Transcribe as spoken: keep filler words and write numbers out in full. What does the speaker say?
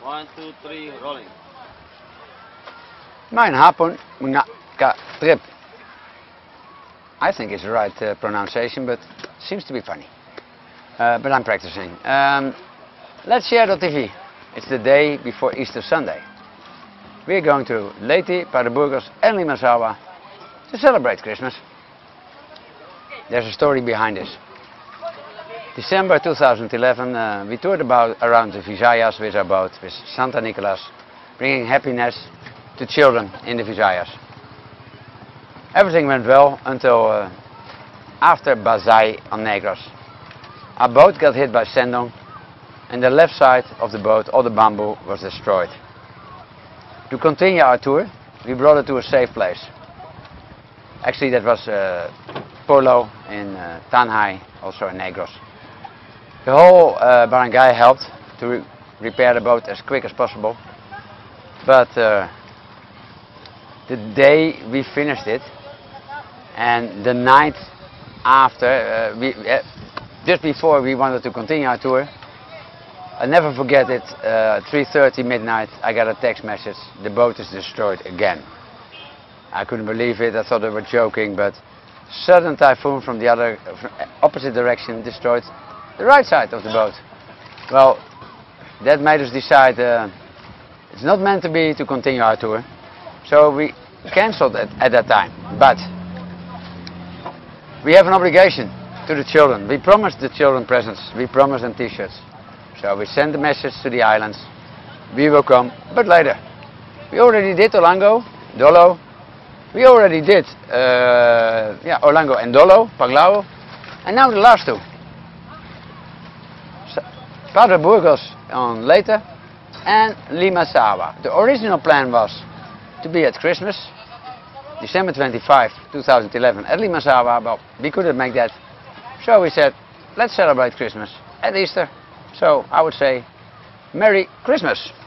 One, two, three, rolling. Mijn hapon mga ka trip. I think it's the right uh, pronunciation, but seems to be funny. Uh, but I'm practicing. Um, let's share the T V. It's the day before Easter Sunday. We're going to Leyte, Paardenburgers and Limassol to celebrate Christmas. There's a story behind this. December two thousand eleven, uh, we toured about around the Visayas with our boat, with Santa Nicolas, bringing happiness to children in the Visayas. Everything went well until uh, after Bazai on Negros. Our boat got hit by Sendong, and the left side of the boat, all the bamboo, was destroyed. To continue our tour, we brought it to a safe place. Actually, that was uh, Polo in uh, Tanjay, also in Negros. The whole uh, barangay helped to re repair the boat as quick as possible, but uh, the day we finished it and the night after, uh, we, uh, just before we wanted to continue our tour, I'll never forget it, uh, three thirty midnight, I got a text message, the boat is destroyed again. I couldn't believe it, I thought they were joking, but sudden typhoon from the other, from opposite direction destroyed the right side of the boat. Well, that made us decide uh, it's not meant to be to continue our tour, so we cancelled it at that time. But we have an obligation to the children. We promised the children presents, we promised them t-shirts. So we sent the message to the islands, we will come, but later. We already did Olango, Dolo, we already did uh, yeah, Olango and Dolo, Paglao, and now the last two. So, Paardenburgers on Leyte and Limassol. The original plan was to be at Christmas, December twenty-fifth, two thousand eleven at Limassol, but we couldn't make that. So we said, let's celebrate Christmas at Easter. So I would say, Merry Christmas!